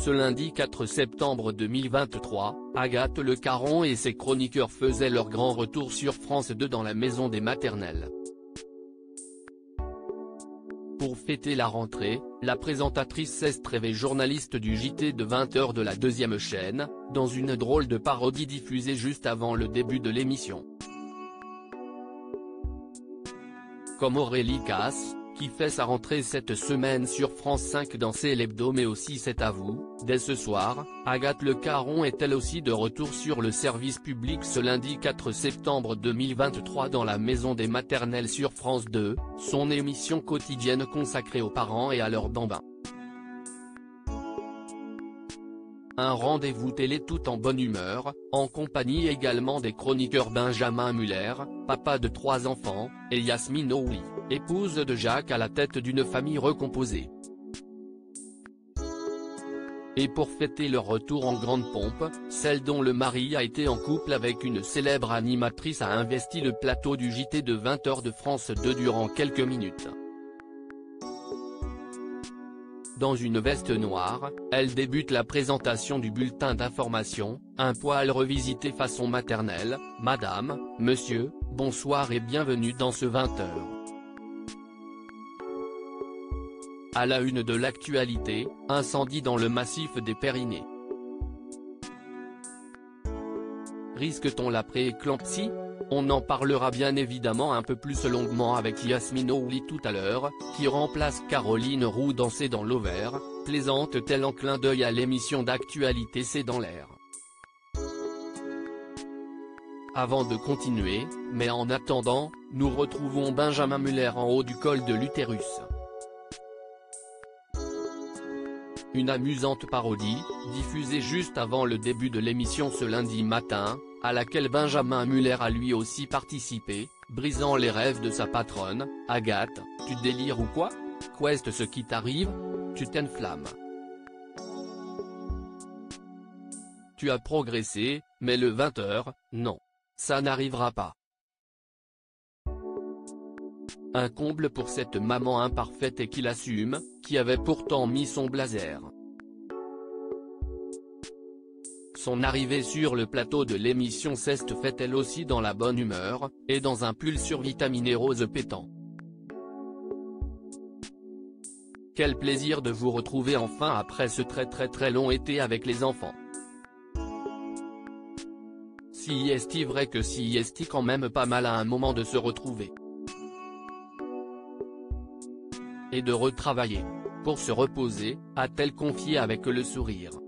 Ce lundi 4 septembre 2023, Agathe Le Caron et ses chroniqueurs faisaient leur grand retour sur France 2 dans la maison des maternelles. Pour fêter la rentrée, la présentatrice s'est rêvée journaliste du JT de 20h de la deuxième chaîne, dans une drôle de parodie diffusée juste avant le début de l'émission. Comme Aurélie Casse, qui fait sa rentrée cette semaine sur France 5 dans C'est l'hebdo mais aussi C'est à vous, dès ce soir, Agathe Le Caron est elle aussi de retour sur le service public ce lundi 4 septembre 2023 dans la maison des maternelles sur France 2, son émission quotidienne consacrée aux parents et à leurs bambins. Un rendez-vous télé tout en bonne humeur, en compagnie également des chroniqueurs Benjamin Muller, papa de 3 enfants, et Yasmine Ouli, épouse de Jacques à la tête d'une famille recomposée. Et pour fêter leur retour en grande pompe, celle dont le mari a été en couple avec une célèbre animatrice a investi le plateau du JT de 20h de France 2 durant quelques minutes. Dans une veste noire, elle débute la présentation du bulletin d'information, un poil revisité façon maternelle, « Madame, Monsieur, bonsoir et bienvenue dans ce 20h ». À la une de l'actualité, incendie dans le massif des Pyrénées. Risque-t-on la pré-éclampsie ? On en parlera bien évidemment un peu plus longuement avec Yasmine Ouli tout à l'heure, qui remplace Caroline Roux dans C'est dans l'Auvers, plaisante-t-elle en clin d'œil à l'émission d'actualité C'est dans l'air. Avant de continuer, mais en attendant, nous retrouvons Benjamin Muller en haut du col de l'utérus. Une amusante parodie, diffusée juste avant le début de l'émission ce lundi matin, à laquelle Benjamin Muller a lui aussi participé, brisant les rêves de sa patronne, « Agathe, tu délires ou quoi ? Qu'est-ce ce qui t'arrive ? Tu t'enflammes. Tu as progressé, mais le 20h, non. Ça n'arrivera pas. » Un comble pour cette maman imparfaite et qui l'assume, qui avait pourtant mis son blazer. Son arrivée sur le plateau de l'émission s'est faite elle aussi dans la bonne humeur, et dans un pull survitaminé rose pétant. Quel plaisir de vous retrouver enfin après ce très long été avec les enfants. Si est-il vrai que si est-il quand même pas mal à un moment de se retrouver. Et de retravailler. Pour se reposer, a-t-elle confié avec le sourire.